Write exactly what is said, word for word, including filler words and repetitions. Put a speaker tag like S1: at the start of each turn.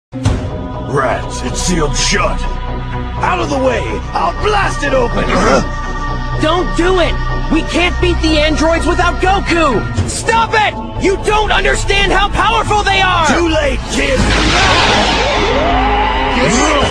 S1: Rats, it's sealed shut. Out of the way! I'll blast it open!
S2: Don't do it! We can't beat the androids without Goku! Stop it! You don't understand how powerful they are!
S1: Too late, kid!